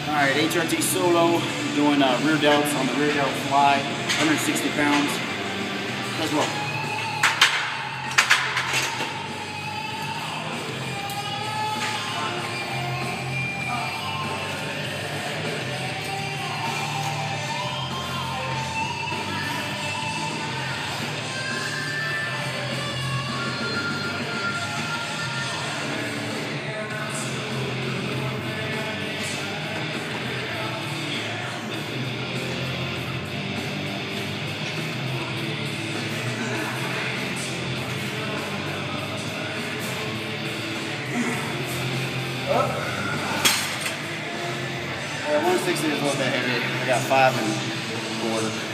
Alright, HRT Solo, doing rear delts on the rear delt fly, 160 pounds. Let's roll. Yeah, 160 is a little bit heavy. I got 5 1/4.